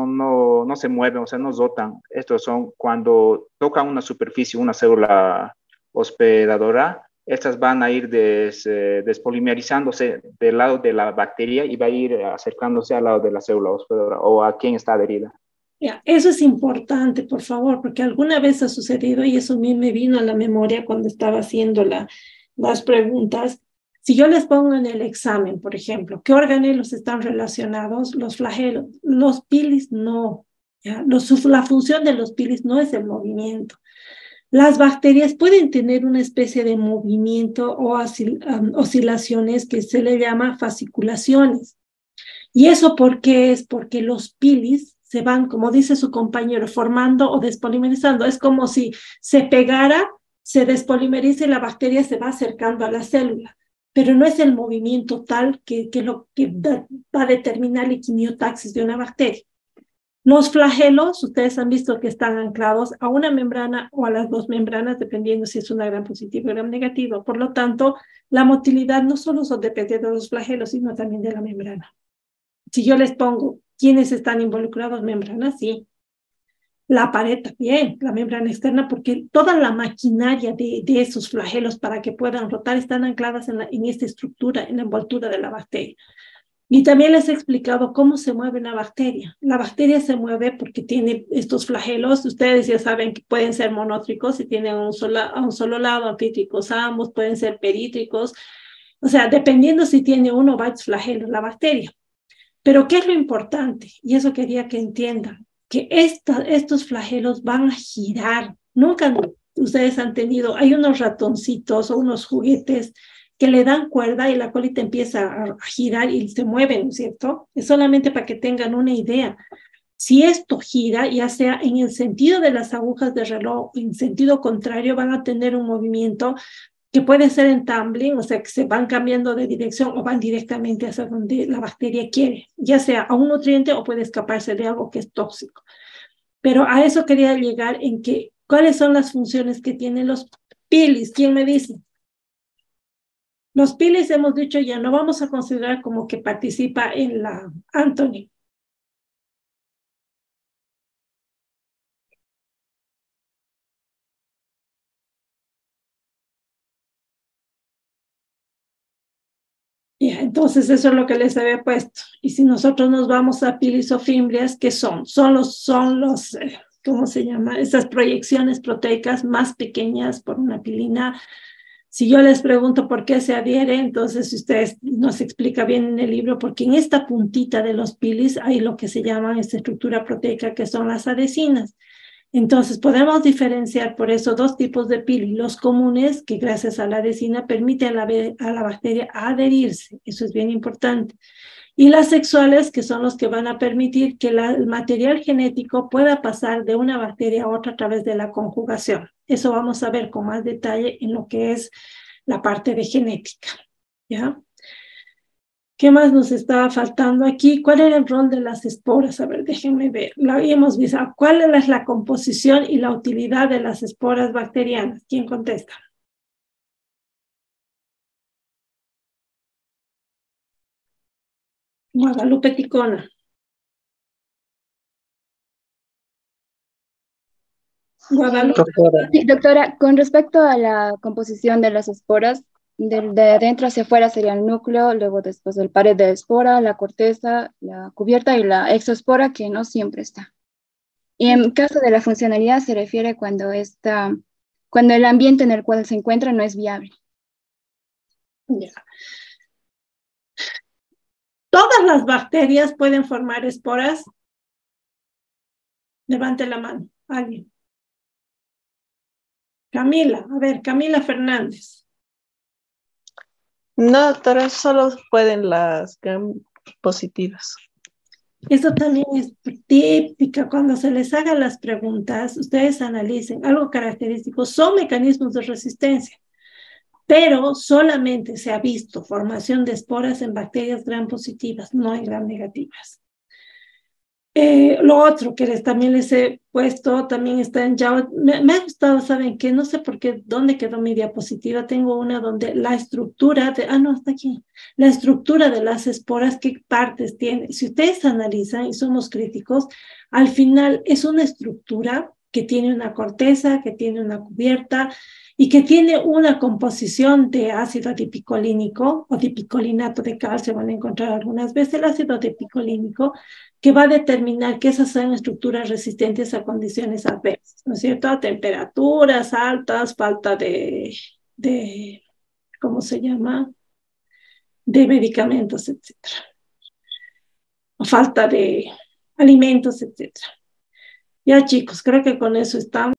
no se mueven, o sea, no rotan. Estos son cuando tocan una superficie, una célula hospedadora, estas van a ir despolimerizándose del lado de la bacteria y va a ir acercándose al lado de la célula hospedadora o a quien está adherida. Ya, eso es importante, por favor, porque alguna vez ha sucedido y eso a mí me vino a la memoria cuando estaba haciendo las preguntas. Si yo les pongo en el examen, por ejemplo, ¿qué organelos están relacionados? Los flagelos, los pilis no. ¿Ya? La función de los pilis no es el movimiento. Las bacterias pueden tener una especie de movimiento o oscilaciones que se le llama fasciculaciones. ¿Y eso por qué es? Porque los pilis se van, como dice su compañero, formando o despolimerizando. Es como si se pegara, se despolimeriza y la bacteria se va acercando a la célula. Pero no es el movimiento tal que lo que va a determinar la quimiotaxis de una bacteria. Los flagelos, ustedes han visto que están anclados a una membrana o a las dos membranas, dependiendo si es una gram positiva o gram negativa. Por lo tanto, la motilidad no solo depende de los flagelos, sino también de la membrana. Si yo les pongo quiénes están involucrados, membrana, sí. La pared también, la membrana externa, porque toda la maquinaria de esos flagelos para que puedan rotar están ancladas en esta estructura, en la envoltura de la bacteria. Y también les he explicado cómo se mueve una bacteria. La bacteria se mueve porque tiene estos flagelos. Ustedes ya saben que pueden ser monótricos si tienen a un solo lado, anfítricos ambos, pueden ser perítricos. O sea, dependiendo si tiene uno o varios flagelos la bacteria. Pero ¿qué es lo importante? Y eso quería que entiendan, que estos flagelos van a girar. Nunca ustedes han tenido, hay unos ratoncitos o unos juguetes que le dan cuerda y la colita empieza a girar y se mueven, ¿no es cierto? Es solamente para que tengan una idea. Si esto gira, ya sea en el sentido de las agujas de reloj o en sentido contrario, van a tener un movimiento que puede ser en tumbling, o sea, que se van cambiando de dirección o van directamente hacia donde la bacteria quiere, ya sea a un nutriente o puede escaparse de algo que es tóxico. Pero a eso quería llegar en que, ¿cuáles son las funciones que tienen los pilis? ¿Quién me dice? Los pilis hemos dicho ya no vamos a considerar como que participa en la Anthony. Ya, entonces eso es lo que les había puesto. Y si nosotros nos vamos a pilis o fimbrias, ¿qué son? Son los ¿cómo se llama? Esas proyecciones proteicas más pequeñas por una pilina. Si yo les pregunto por qué se adhiere, entonces ustedes nos explica bien en el libro, porque en esta puntita de los pilis hay lo que se llama esta estructura proteica, que son las adhesinas. Entonces, podemos diferenciar por eso dos tipos de pili. Los comunes, que gracias a la adhesina permiten a la bacteria adherirse. Eso es bien importante. Y las sexuales, que son los que van a permitir que el material genético pueda pasar de una bacteria a otra a través de la conjugación. Eso vamos a ver con más detalle en lo que es la parte de genética. ¿Ya? ¿Qué más nos estaba faltando aquí? ¿Cuál era el rol de las esporas? A ver, déjenme ver. Lo habíamos visto. ¿Cuál es la composición y la utilidad de las esporas bacterianas? ¿Quién contesta? Guadalupe Ticona. Guadalupe. Sí, doctora, con respecto a la composición de las esporas, de adentro hacia afuera sería el núcleo, luego después el pared de espora, la corteza, la cubierta y la exoespora, que no siempre está. Y en caso de la funcionalidad se refiere cuando el ambiente en el cual se encuentra no es viable. Ya. ¿Todas las bacterias pueden formar esporas? Levante la mano, alguien. Camila, a ver, Camila Fernández. No, doctora, solo pueden las gram positivas. Eso también es típica. Cuando se les haga las preguntas, ustedes analicen algo característico. Son mecanismos de resistencia, pero solamente se ha visto formación de esporas en bacterias gram positivas, no en gram negativas. Lo otro que también les he puesto, también está en Java. Me ha gustado, ¿saben qué? No sé por qué, dónde quedó mi diapositiva. Tengo una donde la estructura de, no, está aquí. La estructura de las esporas, qué partes tiene. Si ustedes analizan y somos críticos, al final es una estructura que tiene una corteza, que tiene una cubierta y que tiene una composición de ácido adipicolínico o dipicolinato de calcio. Van a encontrar algunas veces el ácido adipicolínico, que va a determinar que esas son estructuras resistentes a condiciones adversas, ¿no es cierto? A temperaturas altas, falta de ¿cómo se llama? De medicamentos, etcétera. O falta de alimentos, etcétera. Ya, chicos, creo que con eso estamos.